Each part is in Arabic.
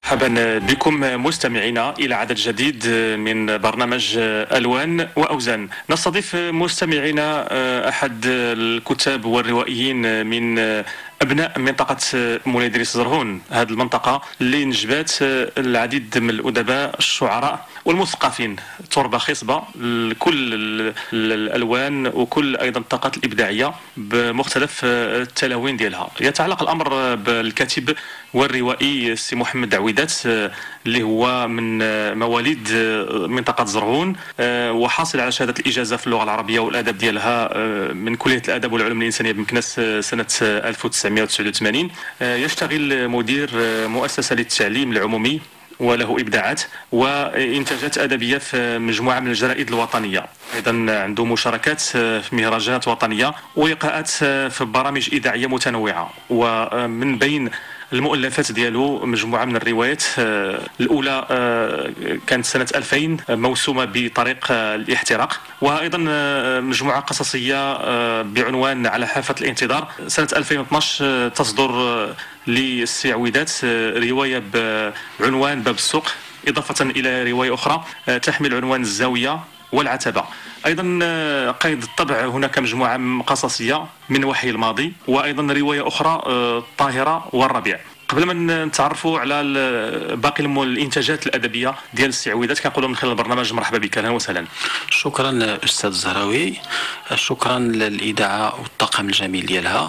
مرحبا بكم مستمعينا إلى عدد جديد من برنامج ألوان وأوزان. نستضيف مستمعينا أحد الكتاب والروائيين من أبناء منطقة مولاي إدريس زرهون. هذه المنطقة اللي نجبات العديد من الأدباء الشعراء والمثقفين، تربة خصبة لكل الألوان وكل أيضا الطاقات الإبداعية بمختلف التلاوين ديالها. يتعلق الأمر بالكاتب والروائي سي محمد عويدات اللي هو من مواليد منطقة زرهون، وحاصل على شهادة الإجازة في اللغة العربية والأدب ديالها من كلية الأدب والعلوم الإنسانية بمكناس سنة 1989. يشتغل مدير مؤسسة للتعليم العمومي وله إبداعات وإنتاجات أدبية في مجموعة من الجرائد الوطنية. أيضا عنده مشاركات في مهرجانات وطنية ولقاءات في برامج إذاعية متنوعة، ومن بين المؤلفات ديالو مجموعة من الروايات. الأولى كانت سنة 2000 موسومة بطريق الاحتراق، وأيضا مجموعة قصصية بعنوان على حافة الانتظار. سنة 2012 تصدر للسي عويدات رواية بعنوان باب السوق، إضافة إلى رواية أخرى تحمل عنوان الزاوية والعتبة. أيضا قيد الطبع هناك مجموعة قصصية من وحي الماضي، وأيضا رواية أخرى الطاهرة والربيع. قبل ما نتعرفوا على باقي الانتاجات الادبيه ديال السي عويدات، كنقولوا من خلال البرنامج مرحبا بك، اهلا وسهلا. شكرا استاذ الزهراوي، شكرا للاذاعه والطاقم الجميل ديالها.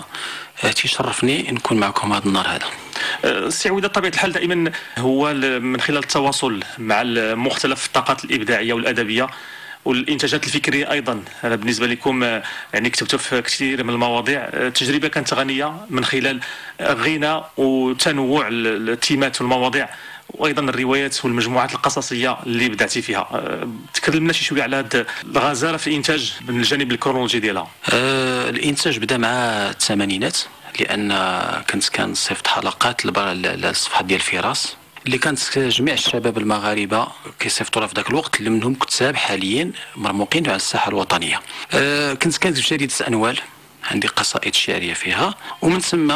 تشرفني نكون معكم هذا النهار هذا. السي عويدات طبيعه الحال دائما هو من خلال التواصل مع مختلف الطاقات الابداعيه والادبيه والانتاجات الفكريه. ايضا انا بالنسبه لكم يعني كتبتوا في كثير من المواضيع، التجربه كانت غنيه من خلال غنى وتنوع التيمات والمواضيع، وايضا الروايات والمجموعات القصصيه اللي بدعتي فيها. تكلمنا شي شويه على هذه الغزاره في الانتاج من الجانب الكرونولوجي ديالها. الانتاج بدا مع الثمانينات، لان كانت صيفط حلقات للصفحه ديال فراس اللي كانت جميع الشباب المغاربه كيصيفطوا في ذاك الوقت، اللي منهم كتاب حاليا مرموقين على الساحه الوطنيه. كنت كاتب جريده انوال، عندي قصائد شعريه فيها، ومن ثم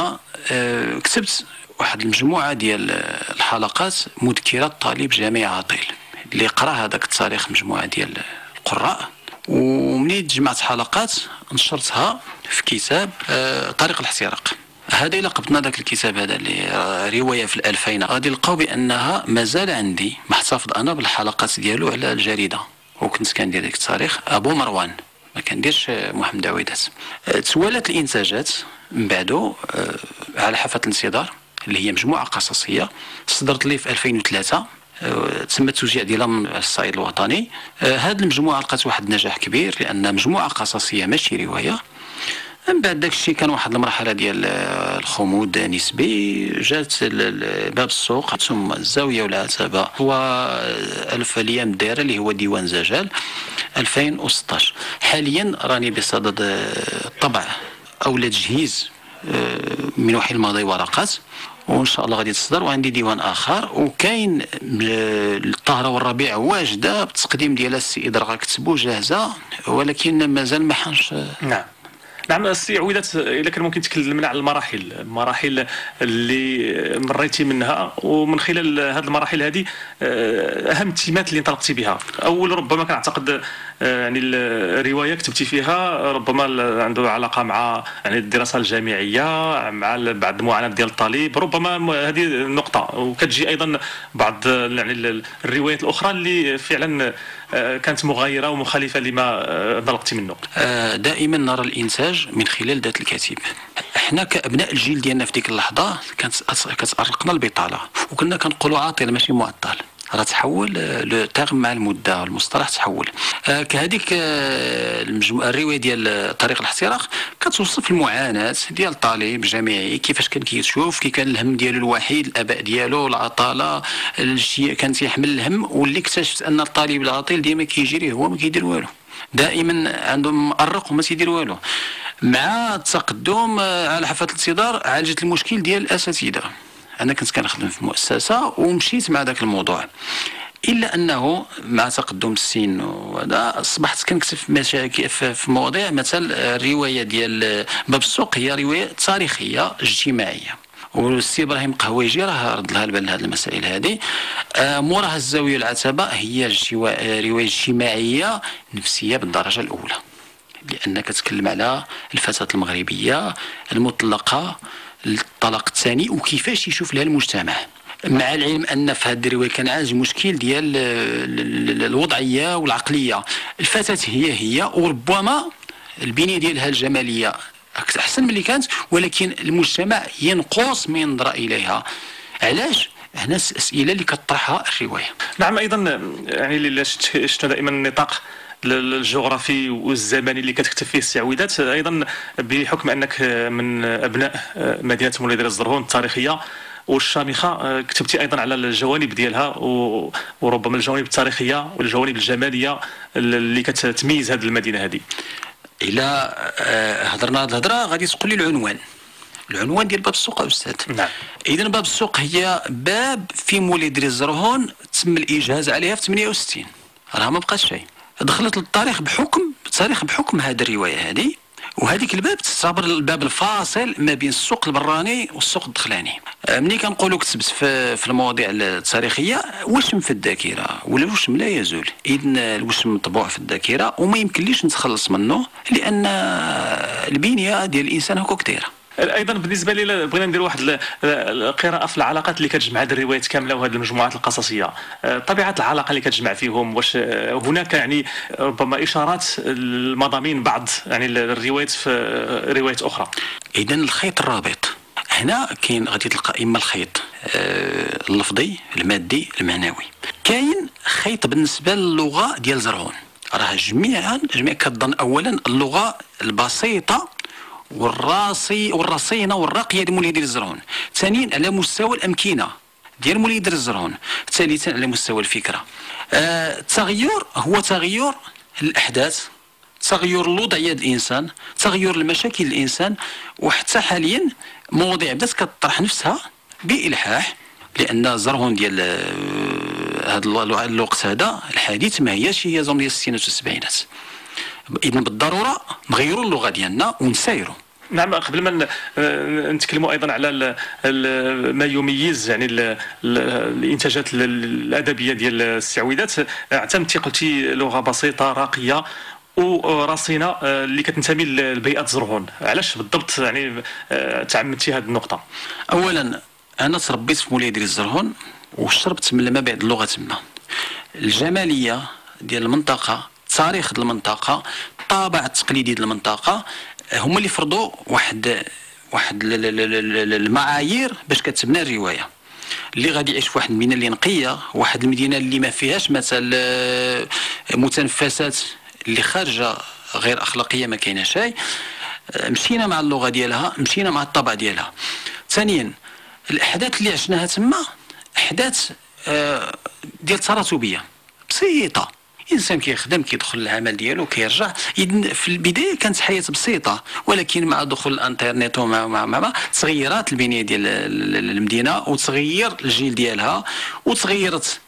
كتبت واحد المجموعه ديال الحلقات مذكره طالب جامعه عاطل اللي قرا هذاك التاريخ، مجموعه ديال القراء. ومنين جمعت حلقات نشرتها في كتاب طريق الاحتراق. هذا إلا قبضنا ذاك الكتاب هذا اللي روايه في 2000 غادي نلقاو بانها مازال عندي محتفظ انا بالحلقات ديالو على الجريده، وكنت كندير ديك التاريخ ابو مروان، ما كنديرش محمد عويدات. توالت الانتاجات من بعده على حافه الانتظار اللي هي مجموعه قصصيه صدرت لي في 2003، تم التوزيع ديالها على الصعيد الوطني. هذه المجموعه لقات واحد النجاح كبير لان مجموعه قصصيه ماشي روايه. من بعد داك الشيء كان واحد المرحله ديال الخمود نسبي، جات باب السوق، ثم الزاويه والعتبه، والف الايام الدائره اللي هو ديوان زجال 2016. حاليا راني بصدد الطبع او تجهيز من وحي الماضي ورقات، وان شاء الله غادي تصدر. وعندي ديوان اخر، وكاين الطاهره والربيع واجده بالتقديم ديالها، السي ادراغ كتبو جاهزه، ولكن مازال ما حنش. نعم السي عويدات، إذا كان ممكن تكلمنا على المراحل اللي مريتي منها، ومن خلال هذه المراحل هذه أهم التيمات اللي انطلقتي بها. أول ربما كان أعتقد يعني الرواية كتبتي فيها ربما عنده علاقة مع يعني الدراسة الجامعية، مع بعض المعاناة ديال الطالب، ربما هذه النقطة. وكتجي أيضا بعض يعني الروايات الأخرى اللي فعلا كانت مغايرة ومخالفة لما انطلقتي منه. دائما نرى الإنتاج من خلال ذات الكاتب. احنا كأبناء الجيل ديالنا في ديك اللحظة كتأرقنا البطالة، وكنا كنقولوا عاطل ماشي معطل. راه تحول لو تيرم مع المده، المصطلح تحول. كهذيك الروايه ديال طريق الاحتراق كتوصف المعاناه ديال الطالب جامعي، كيفاش كان كيشوف كي كان الهم ديالو الوحيد الاباء ديالو، العطاله، الشيء كان تيحمل الهم، واللي اكتشفت ان الطالب العاطل ديما كيجري هو ما كيدير والو، دائما عندهم مؤرق وما تيدير والو. مع التقدم على حافه الانتظار عالجت المشكل ديال الاساتذه. أنا كنت كنخدم في مؤسسة ومشيت مع ذاك الموضوع، إلا أنه مع تقدم السن وهذا أصبحت كنكتب في مشاكل في مواضيع. مثلا الرواية ديال باب السوق هي رواية تاريخية اجتماعية، والسي ابراهيم قهويجي راه رد لها البال لهذه المسائل هذه. موراها الزاويه العتبه هي روايه اجتماعيه نفسيه بالدرجه الاولى، لأنك تتكلم على الفتاة المغربية المطلقة الطلاق الثاني وكيفاش يشوف لها المجتمع، مع العلم أن في هذه الرواية كان عاج مشكل ديال الوضعية والعقلية. الفتاة هي وربما البنية ديالها الجمالية أحسن من اللي كانت، ولكن المجتمع ينقص من النظر إليها. علاش؟ هنا الأسئلة اللي كتطرحها الرواية. نعم، أيضا يعني شفنا دائما النطاق الجغرافي والزمني اللي كتكتب فيه السعويدات، ايضا بحكم انك من ابناء مدينه مولاي دير الزرهون التاريخيه والشامخه، كتبتي ايضا على الجوانب ديالها وربما الجوانب التاريخيه والجوانب الجماليه اللي كتميز هذه المدينه هذه. الى هضرنا هذه الهضره غادي تقول لي العنوان ديال باب السوق استاذ. نعم. اذا باب السوق هي باب في مولاي دير الزرهون تم الاجهاز عليها في 68، راه ما بقاش شيء. دخلت للتاريخ بحكم هذه الروايه هذه، وهذيك الباب تعتبر الباب الفاصل ما بين السوق البراني والسوق الدخلاني. ملي كنقولوا كتبت في المواضيع التاريخيه وشم في الذاكره ولا الوشم لا يزول، اذن الوشم مطبوع في الذاكره وما يمكنليش نتخلص منه، لان البنيه ديال الانسان هكاك دايره. ايضا بالنسبه لي بغينا ندير واحد القراءه في العلاقات اللي كتجمع هذه الروايات كامله وهذه المجموعات القصصيه، طبيعه العلاقه اللي كتجمع فيهم، واش هناك يعني ربما اشارات المضامين بعض يعني الروايات في روايات اخرى. اذا الخيط الرابط هنا كاين، غادي تلقى اما الخيط اللفظي المادي المعنوي، كاين خيط بالنسبه للغه ديال زرهون. راه جميع كتظن اولا اللغه البسيطه والرصينه والراقيه ديال مولاي دير الزرهون، ثانيا على مستوى الامكنه ديال مولاي دير الزرهون، ثالثا على مستوى الفكره. التغير هو تغير الاحداث، تغير الوضعيه ديال الانسان، تغير المشاكل الانسان، وحتى حاليا مواضيع بدات كتطرح نفسها بالحاح، لان زرهون ديال هذا الوقت هذا الحديث ما هياش هي زون ديال الستينات والسبعينات. اذا بالضروره نغيروا اللغه ديالنا ونسايروا. نعم، قبل ما نتكلموا ايضا على ما يميز يعني الانتاجات الادبيه ديال السعويدات، اعتمدتي قلتي لغه بسيطه راقيه ورصينه اللي كتنتمي لبيئه زرهون، علاش بالضبط يعني تعمدتي هذه النقطه؟ اولا انا تربيت في مولاي دير الزرهون وشربت من الماء بعد اللغه تما. الجماليه ديال المنطقه، تاريخ المنطقه، الطابع التقليدي ديال المنطقه، هما اللي فرضوا واحد المعايير باش كتبنى الروايه. اللي غادي يعيش في واحد المدينه اللي نقيه، واحد المدينه اللي ما فيهاش مثلا متنفسات اللي خارجه غير اخلاقيه ما كاينه شيء. مشينا مع اللغه ديالها، مشينا مع الطبع ديالها. ثانيا الاحداث اللي عشناها تما احداث ديال تراتبيه بسيطه، انسان كيخدم كيدخل العمل ديالو كيرجع. في البدايه كانت حياه بسيطه، ولكن مع دخول الانترنت ومع تغيرات البنيه ديال المدينه وتغير الجيل ديالها وتغيرت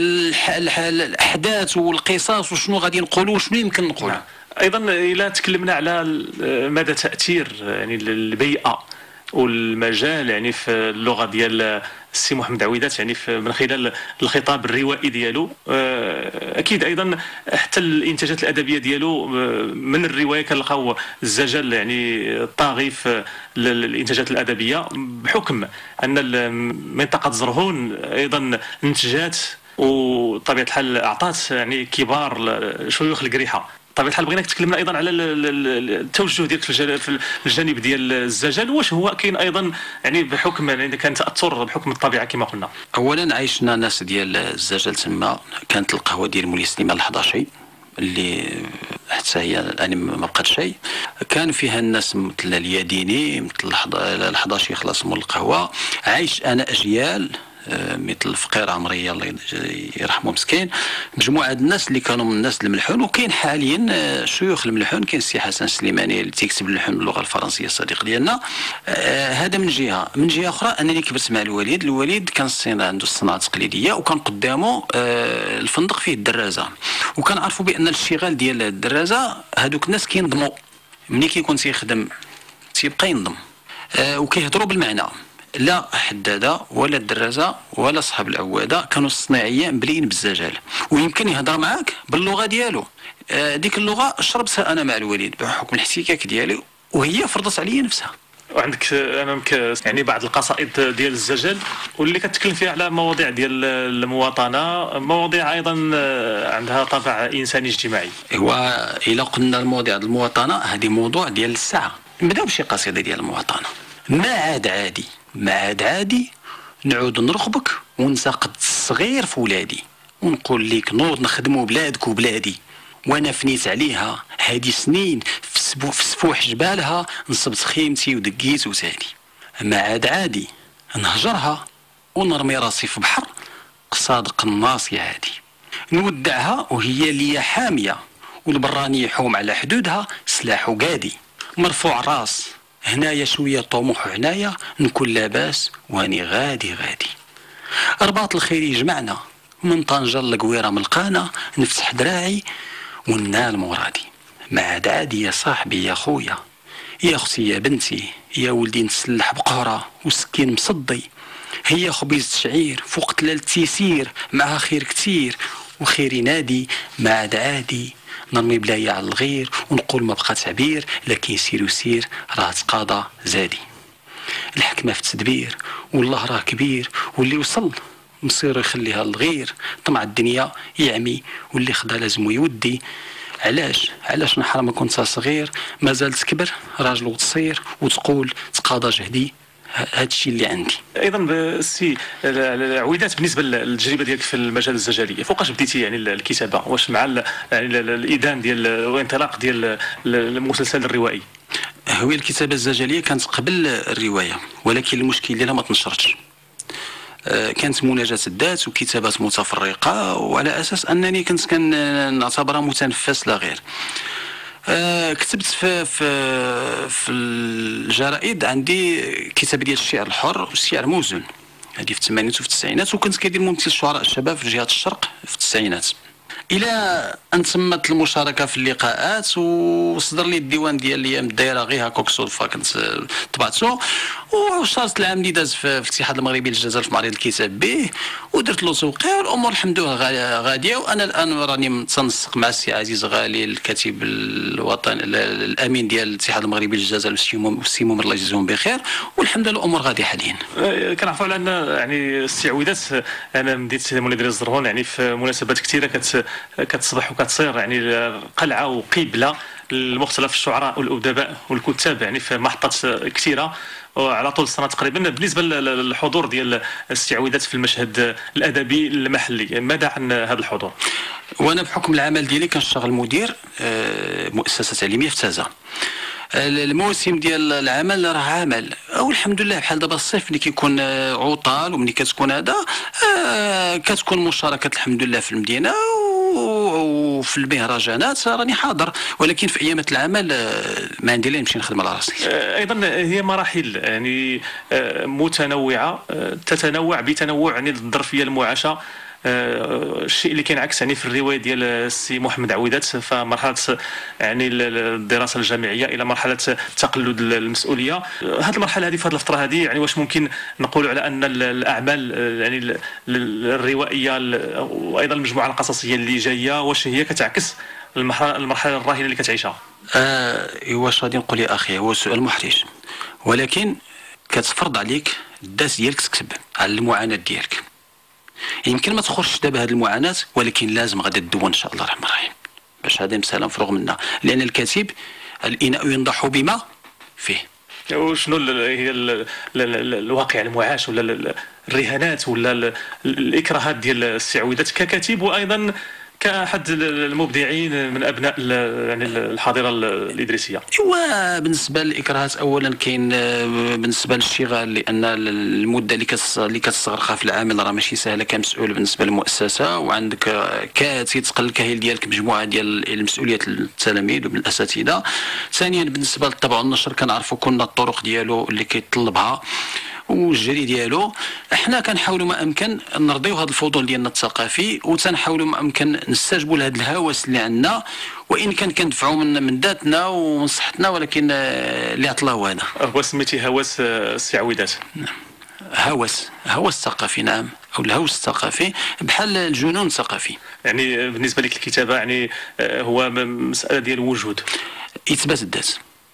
الاحداث والقصص وشنو غادي نقولوا وشنو يمكن نقولوا. ايضا الى تكلمنا على مدى تاثير يعني البيئه والمجال يعني في اللغه ديال السي محمد عويدات، يعني من خلال الخطاب الروائي ديالو، اكيد ايضا حتى الانتاجات الادبيه ديالو من الروايه كنلقاو الزجل يعني طاغي في الانتاجات الادبيه، بحكم ان منطقه زرهون ايضا انتجات وطبيعه الحال اعطات يعني كبار شيوخ القريحه. طبيعة الحال بغيناك تكلمنا ايضا على التوجه ديالك في الجانب ديال الزجل، واش هو كاين ايضا يعني بحكم يعني كان تاثر بحكم الطبيعه كما قلنا؟ اولا عايشنا ناس ديال الزجل تما، كانت القهوه ديال مولاي سليمان الحضاشي اللي حتى هي الان ما بقات شيء، كان فيها الناس مثل اليديني مثل الحضاشي خلاص مول القهوه. عايش انا اجيال مثل فقير عمريه الله يرحمه مسكين، مجموعه الناس اللي كانوا من الناس الملحون، وكاين حاليا شيوخ الملحون، كاين السي حسن السليماني اللي تيكتب اللحون باللغه الفرنسيه الصديق ديالنا. هذا من جهه. من جهه اخرى انني كبرت مع الوالد كان عنده الصناعه التقليديه، وكان قدامه الفندق فيه الدرازه، وكان عرفوا بان الاشتغال ديال الدرازه هذوك الناس كينظموا، ملي كيكون تيخدم تيبقى ينظم وكيهضروا بالمعنى. لا حداده ولا الدرازه ولا صاحب العواده، كانوا الصناعيه مبليين بالزجاله، ويمكن يهضر معاك باللغه ديالو. ديك اللغه شربتها انا مع الوالد بحكم الاحتكاك ديالي، وهي فرضت عليا نفسها. وعندك امامك يعني بعض القصائد ديال الزجل واللي كتكلم فيها على مواضيع ديال المواطنه، مواضيع ايضا عندها طابع انساني اجتماعي. هو الا قلنا المواضيع ديال المواطنه، هذه موضوع ديال الساعه. نبداو بشي قصيده ديال المواطنه. ما عاد عادي، ما عاد عادي نعود نرغبك ونساقط الصغير في ولادي، ونقول لك نوض نخدموا بلادك وبلادي، وانا فنيت عليها هادي سنين في سفوح جبالها، نصبت خيمتي ودقيت وسادي. ما عاد عادي نهجرها ونرمي راسي في بحر قصاد قناص يا هادي، نودعها وهي ليا حاميه، والبراني يحوم على حدودها سلاح قادي، مرفوع راس هنايا شويه طموح، هنايا نكون لاباس واني غادي غادي. رباط الخير يجمعنا من طنجة لقويرة ملقانا، نفتح دراعي وننال مرادي. ما عاد عادي يا صاحبي يا خويا، يا اختي يا بنتي، يا ولدي نتسلح بقهرة وسكين مصدي، هي خبيز تشعير فوق تلال تيسير، معها خير كتير وخير ينادي. ما عاد عادي نرمي بلايا على الغير ونقول ما بقى تعبير، لكن سير وسير راه تقاضى زادي. الحكمة في التدبير والله راه كبير، واللي وصل مصيره يخليها للغير، طمع الدنيا يعمي واللي خدا لازمو يودي. علاش نحرمك وانت صغير، مازال تكبر راجل وتصير وتقول تقاضى جهدي. هادشي اللي عندي. ايضا السي عويدات، بالنسبه للتجربه ديالك في المجال الزجالي، فوقاش بديتي يعني الكتابه؟ واش مع يعني الاذان ديال الانطلاق ديال المسلسل الروائي؟ هو الكتابه الزجاليه كانت قبل الروايه، ولكن المشكل ديالها ما تنشرتش. كانت مناجاة الذات وكتابات متفرقة، وعلى أساس أنني كنت كنعتبرها متنفس لا غير. كتبت في الجرائد، عندي كتاب ديال الشعر الحر والشعر موزون، هذه في الثمانينات وفي التسعينات، وكنت كدير ممثل شعراء الشباب في جهة الشرق في التسعينات، الى ان تمت المشاركه في اللقاءات وصدر لي الديوان ديال الايام الدايره غير هكاك صدفه كنت طبعته، وشارت العام اللي داز في الاتحاد المغربي للجزائر في معرض الكتاب به، ودرت له توقيع والامور الحمد لله غاديه. وانا الان راني متنسق مع السي عزيز غالي الكاتب الوطني الامين ديال الاتحاد المغربي للجزائر والسي ممر الله يجزيهم بخير، والحمد لله الامور غاديه حاليا. كنعرفوا على ان يعني السعودات، انا بديت مناديل الزرهون يعني في مناسبات كثيره كتصبح وكتصير يعني قلعه وقبله لمختلف الشعراء والادباء والكتاب يعني في محطات كثيره على طول السنه تقريبا. بالنسبه للحضور ديال السعودات في المشهد الادبي المحلي، ماذا عن هذا الحضور؟ وانا بحكم العمل ديالي كنشتغل مدير مؤسسه تعليميه في تازا. الموسم ديال العمل راه عمل، والحمد لله بحال دابا الصيف اللي كيكون عطل وملي كتكون هذا كتكون مشاركات الحمد لله في المدينه وفي المهرجانات راني حاضر، ولكن في ايامات العمل ما عندي لا نمشي نخدم على راسي. ايضا هي مراحل يعني متنوعه، تتنوع بتنوع يعني الظرفيه المعاشه. الشيء اللي كينعكس يعني في الروايه ديال السي محمد عويدات، فمرحله يعني الدراسه الجامعيه الى مرحله تقلد المسؤوليه. هذه المرحله هذه في هذه الفتره هذه يعني واش ممكن نقولوا على ان الاعمال يعني الروائيه وايضا المجموعه القصصيه اللي جايه واش هي كتعكس المرحله الراهنه اللي كتعيشها؟ واش غادي نقول يا اخي، هو سؤال محرج، ولكن كتفرض عليك الداس ديالك تكتب على المعاناه ديالك. يمكن ما تخرجش دابا هذه المعاناه، ولكن لازم غادي تدون ان شاء الله الرحمن الرحيم، باش هذا مساله مفروغ منها، لان الكاتب الاناء ينضح بما فيه. وشنو هي الواقع المعاش ولا الرهانات ولا الاكراهات ديال السعودات ككاتب وايضا كأحد المبدعين من ابناء يعني الحاضره الادريسيه؟ بالنسبه للاكراهات، اولا كاين بالنسبه للشغال، لان المده اللي كتستغرقها في العمل راه ماشي سهله كمسؤول بالنسبه للمؤسسه، وعندك كتقل الكاهل ديالك مجموعه ديال المسؤوليات التلاميذ والاساتذه. ثانيا بالنسبه للطبع والنشر كنعرفوا كنا الطرق ديالو اللي كيطلبها والجري ديالو، احنا كنحاولوا ما امكن نرضيو هذا الفضول ديالنا الثقافي، وتنحاولوا ما امكن نستجبوا لهذا الهوس اللي عندنا، وان كان كندفعوا من ذاتنا ومن صحتنا، ولكن اللي عطلاه هو هذا. هو سميتي هوس السعودات. نعم. هوس ثقافي، نعم، او الهوس الثقافي بحال الجنون الثقافي. يعني بالنسبه لك الكتابه يعني هو مساله ديال الوجود، اثبات الذات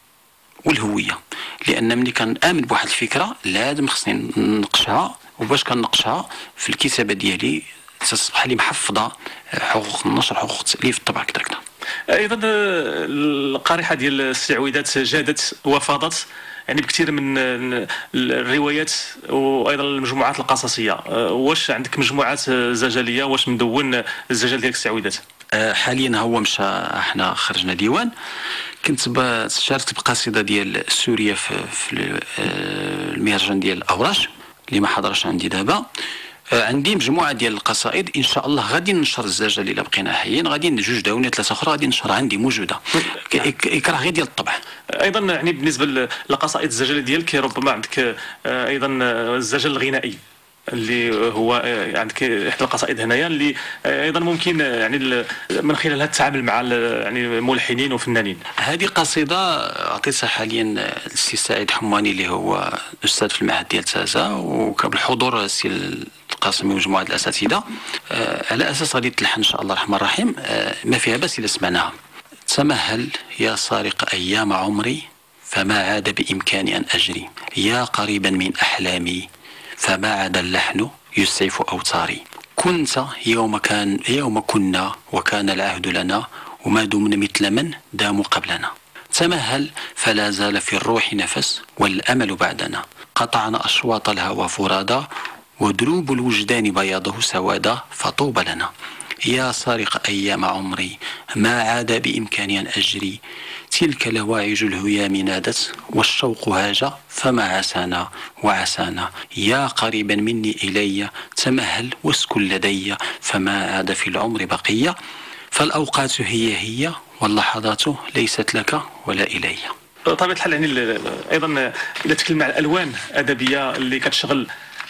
والهويه. لان ملي كنامن بواحد الفكره لازم خصني نناقشها، وباش كنناقشها في الكتابه ديالي تصبح لي محفظه حقوق النشر، حقوق التاليف، الطبع كذا كذا. ايضا القريحه ديال السعويدات جادت وفاضت يعني بكثير من الروايات وايضا المجموعات القصصيه. واش عندك مجموعات زجليه؟ واش مدون الزجل ديال السعويدات؟ حاليا هو مشى، احنا خرجنا ديوان. كنت شاركت بقصيده ديال سوريا في المهرجان ديال الاوراش اللي ما حضرش عندي دابا. عندي مجموعه ديال القصائد ان شاء الله غادي ننشر الزجل الا بقينا حيين، غادي جوج داونيه ثلاثه اخرى غادي ننشرها عندي موجوده، اكره غير ديال الطبع. ايضا يعني بالنسبه لقصائد الزجل ديالك ربما عندك ايضا الزجل الغنائي اللي هو عندك احدى القصائد هنايا اللي ايضا ممكن يعني من خلالها تتعامل مع يعني ملحنين وفنانين. هذه قصيده عطيتها حاليا السي سعيد حماني اللي هو استاذ في المعهد ديال تازا، وبالحضور السي القاسمي ومجموعه الاساتذه، على اساس غادي تلحن ان شاء الله الرحمن الرحيم. ما فيها بس اذا سمعناها. تمهل يا سارق ايام عمري فما عاد بامكاني ان اجري، يا قريبا من احلامي فما عاد اللحن يسعف أوتاري. كنت يوم كنا وكان العهد لنا، وما دمنا مثل من داموا قبلنا. تمهل فلا زال في الروح نفس، والأمل بعدنا. قطعنا أشواط الهوى فرادا، ودروب الوجدان بياضه سوادا، فطوبى لنا. يا سارق أيام عمري ما عاد بإمكاني أن أجري، تلك لواعج الهيام نادت، والشوق هاج فما عسانا وعسانا. يا قريبا مني إلي تمهل واسكن لدي، فما عاد في العمر بقية، فالأوقات هي واللحظات ليست لك ولا إلي. بطبيعة الحال يعني أيضا إذا تكلم عن الألوان أدبية اللي كتشغل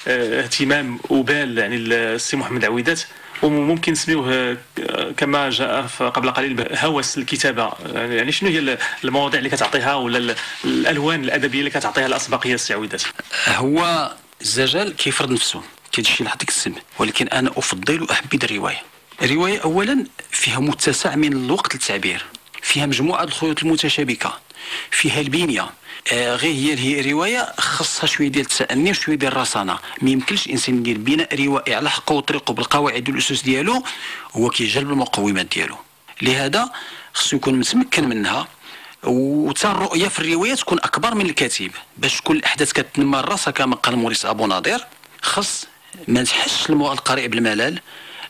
اهتمام وبال يعني السي محمد عويدات، وممكن نسميوه كما جاء قبل قليل هوس الكتابه، يعني شنو هي المواضيع اللي كتعطيها ولا الالوان الادبيه اللي كتعطيها الاسبقيه السي عويدات؟ هو الزجل كيفرض نفسه، كيدشي لحدك السم، ولكن انا افضل واحبذ الروايه. الروايه اولا فيها متسع من الوقت للتعبير، فيها مجموعه الخيوط المتشابكه، فيها البنيه. غير هي روايه خاصها شويه ديال التأني وشويه ديال الرصانه. ما يمكنش الانسان يدير بناء روائي على حقه وطريقه بالقواعد والاسس ديالو هو كيجلب المقومات ديالو. لهذا خصو يكون متمكن منها، وتا الرؤيه في الروايه تكون اكبر من الكاتب، باش كل الاحداث كتنمى راسها كما قال موريس ابو ناظر. خص ما نحسش القارئ بالملل،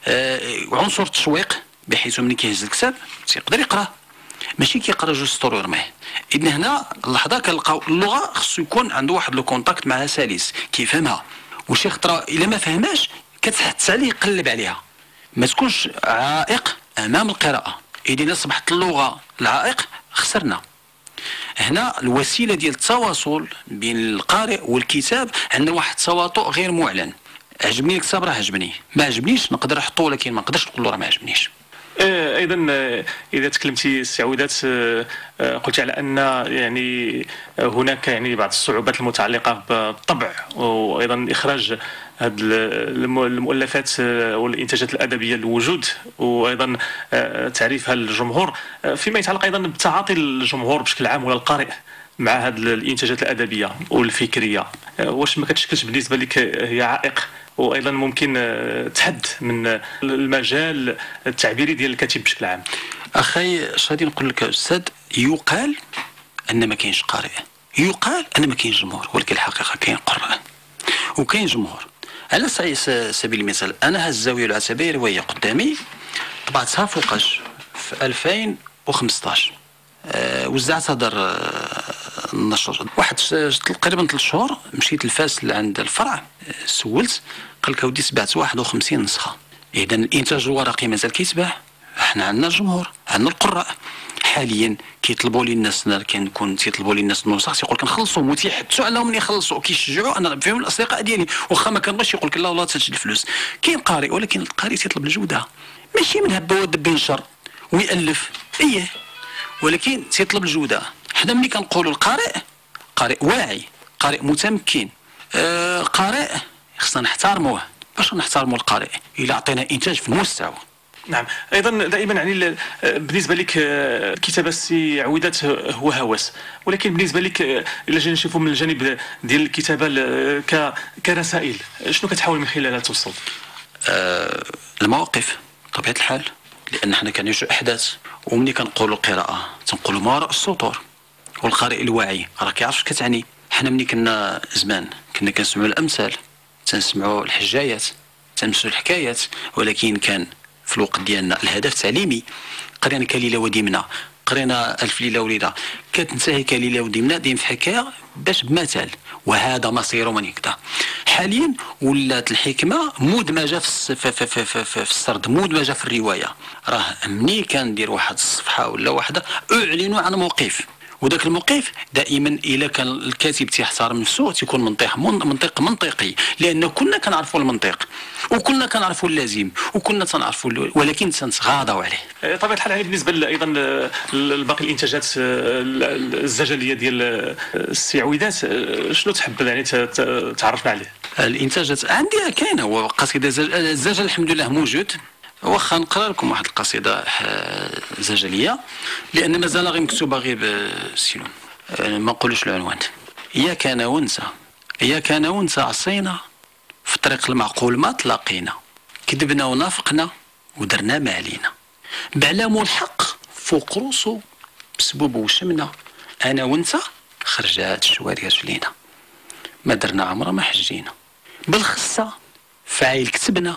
عنصر التشويق بحيث ملي كيهز الكتاب تيقدر يقراه، ماشي كيقرا جوج سطور ويرميه. اذن هنا اللحظه كنلقاو اللغه خصو يكون عنده واحد لو كونتاكت معها سلس، كيفهمها. وشي خطره الا ما فهماش كتحس عليه يقلب عليها، ما تكونش عائق امام القراءه. اذا اصبحت اللغه العائق خسرنا. هنا الوسيله ديال التواصل بين القارئ والكتاب عندنا واحد التواطؤ غير معلن. عجبني الكتاب راه عجبني، ما عجبنيش نقدر نحطو، ولكن ما نقدرش نقول له راه ما عجبنيش. ايضا اذا تكلمتي السي عويدات قلت على ان يعني هناك يعني بعض الصعوبات المتعلقه بالطبع وايضا اخراج هذه المؤلفات والانتاجات الادبيه للوجود، وايضا تعريفها للجمهور، فيما يتعلق ايضا بتعاطي الجمهور بشكل عام ولا القارئ مع هذه الانتاجات الادبيه والفكريه. واش ما كتشكلش بالنسبه لك هي عائق وايضا ممكن تحد من المجال التعبيري ديال الكاتب بشكل عام؟ اخي اش غادي نقول لك استاذ، يقال ان ما كاينش قارئ، يقال ان ما كاينش جمهور، ولكن الحقيقه كاين قراء وكاين جمهور. على سبيل المثال انا هاد الزاويه العتبيه روايه قدامي طبعتها فوقاش في 2015، وزعتها دار النشر. واحد تقريبا 3 شهور مشيت لفاس عند الفرع، سولت قال لك اودي تبعت 51 نسخه. اذا الانتاج الورقي مازال كيتباع، احنا عندنا الجمهور، عندنا القراء. حاليا كيطلبوا لي الناس، كنكون تيطلبوا لي الناس النسخ تيقول لك نخلصوا، وتيحثوا عليهم يخلصوا، كيشجعوا. انا فيهم الاصدقاء ديالي واخا ما كنبغيش يقول لك لا والله تسجل الفلوس. كاين قارئ، ولكن القارئ تيطلب الجوده، ماشي من هبه ودب ينشر ويالف ولكن تيطلب الجوده. حنا ملي كنقولوا القارئ قارئ واعي، قارئ متمكن، القارئ خصنا نحترموه. باش نحترموا القارئ؟ إلا عطينا إنتاج في المستوى. نعم. ايضا دائما يعني بالنسبه لك كتابه السي عويدات هو هوس، ولكن بالنسبه لك الا جينا نشوفوا من الجانب ديال الكتابه كرسائل، شنو كتحاول من خلالها توصل؟ المواقف بطبيعه الحال، لان حنا كنعيشوا احداث، ومني كنقولوا القراءه تنقولوا ما وراء السطور، والقارئ الواعي راه كيعرف كتعني. حنا ملي كنا زمان كنا كنسمعوا الامثال، تنسمعوا الحجايات، تنسمعوا الحكايات، ولكن كان في الوقت ديالنا الهدف تعليمي. قرينا كليله ودمنه، قرينا الف ليله وليله، كتنتهي كليله ودمنه دايم في حكايه باش بمثال، وهذا مصير من يقدر. حاليا ولات الحكمه مدمجه في السرد، مدمجه في الروايه. راه مني كندير واحد الصفحه ولا واحده اعلن عن موقف، وذاك الموقف دائما الا كان الكاتب تيحترم نفسه تيكون منطق منطقي، لان كنا كنعرفوا المنطق وكنا كنعرفوا اللازم وكنا تنعرفوا، ولكن تنتغاضوا عليه. طبيعه الحال يعني بالنسبه ايضا لباقي الانتاجات الزجليه ديال السي عويدات، شنو تحب يعني تعرفنا عليه؟ الانتاجات عندي كاينه، وقصيده الزجل الحمد لله موجود. واخا نقرا لكم واحد القصيده زجليه، لان مازال غير مكتوبه غير بالسيلون، ما نقولوش العنوان. اياك انا وانت، اياك انا وانت عصينا، في طريق المعقول ما تلاقينا، كذبنا ونافقنا ودرنا ما علينا، بعلام الحق فوق روسو بسبوب وشمنا، انا وانت خرجات الشوارع لينا، ما درنا عمره ما حجينا، بالخصه فاعل كتبنا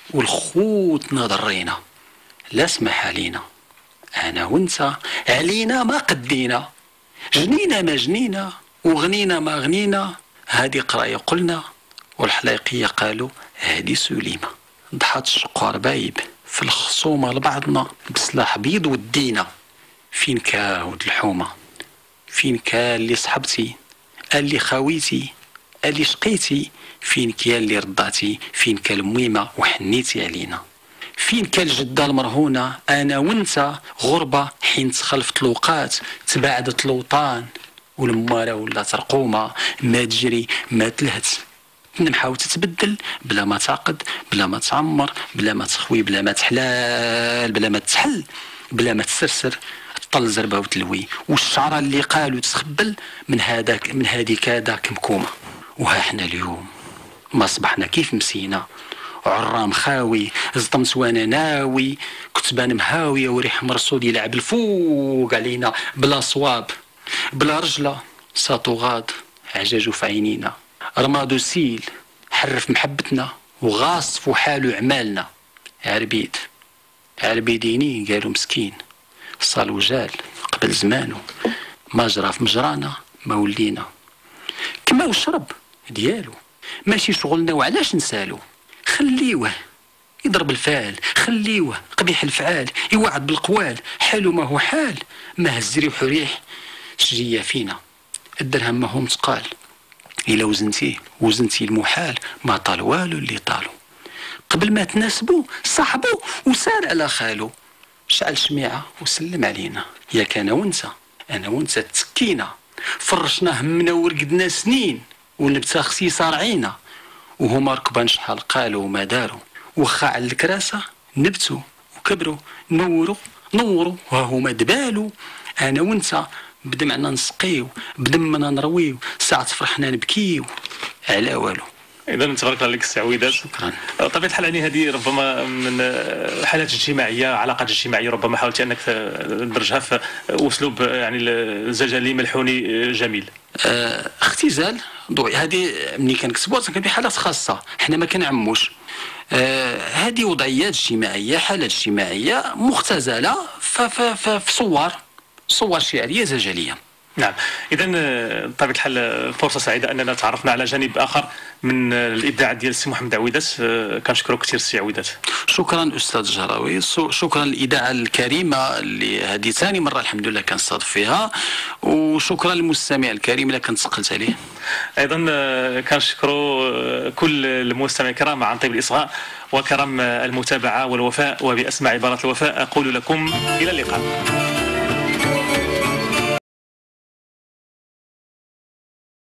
والخوتنا ضرينا، لا سمح علينا، انا وانت علينا ما قدينا، جنينا ما جنينا وغنينا ما غنينا، هادي قرايه قلنا والحلايقيه قالوا هادي سليمه، ضحات الشقوار بايب في الخصومه لبعضنا بسلاح بيض ودينا، فين كاود الحومه، فين كان اللي صحبتي، اللي خاويتي، اللي شقيتي، فين كان اللي رضعتي، فين كان الميمه وحنيتي علينا، فين كان الجده المرهونه، انا وانت غربه حين تخلفت الوقات، تباعدت الوطان والماره ولات رقومه، ما تجري ما تلهت، تنمحى وتتبدل بلا ما تعقد، بلا ما تعمر، بلا ما تخوي، بلا ما تحلال، بلا ما تحل، بلا ما تسرسر، طل زربه وتلوي، والشعره اللي قالوا تخبل من هذيك هذاك مكومه. وها احنا اليوم ما صبحنا كيف مسينا، عرام خاوي، زطمت وانا ناوي، كتبان مهاويه وريح مرصود يلعب الفوق علينا، بلا صواب بلا رجله، ساطو غاد عجاجو في عينينا، رمادو سيل حرف محبتنا وغاصف وحالو عمالنا، عربيديني قالوا مسكين، صالو جال قبل زمانو، ما جرى في مجرانا ما ولينا، كما وشرب ديالو ماشي شغلنا وعلاش نسالو، خليوه يضرب الفال، خليوه قبيح الفعال، يوعد بالقوال، حالو ما هو حال، ما هز ريح ريح شجية فينا، الدرهم ما هو متقال، إلا وزنتي المحال، ما طال والو اللي طالو، قبل ما تناسبو صاحبو وسار على خالو، شعل شميعة وسلم علينا، ياك أنا وانت تسكينا، فرشنا همنا ورقدنا سنين، ونبتا خسي صارعينا، وهما ركبان شحال قالوا وما داروا، وخا على الكراسة نبتوا وكبروا، نوروا وهما دبالوا، أنا وانت بدمعنا نسقيو، بدمنا نرويو، ساعة فرحنا نبكيو على والو. اذا تبارك الله عليك السي عويدات. شكرا. طبيعه الحال يعني هذه ربما من حالات اجتماعيه، علاقات اجتماعيه، ربما حاولت انك تدرجها في اسلوب يعني الزجلي ملحوني جميل. اختزال ضوئي، هذه ملي كنكتبوها كان بحالات خاصه، حنا ما كنعموش. هذه وضعيات اجتماعيه، حالات اجتماعيه مختزله في صور شعريه زجليه. نعم. إذا بطبيعة الحال فرصة سعيدة أننا تعرفنا على جانب آخر من الإبداع ديال السي محمد عويدات. كنشكرك كثير السي عويدات. شكرا أستاذ جهراوي، شكرا للإذاعة الكريمة اللي هذه ثاني مرة الحمد لله كنصادف فيها، وشكرا للمستمع الكريم اللي كنتسقلت عليه. أيضا كنشكروا كل المستمعين الكرام عن طيب الإصغاء وكرم المتابعة والوفاء، وبأسمع عبارة الوفاء أقول لكم إلى اللقاء.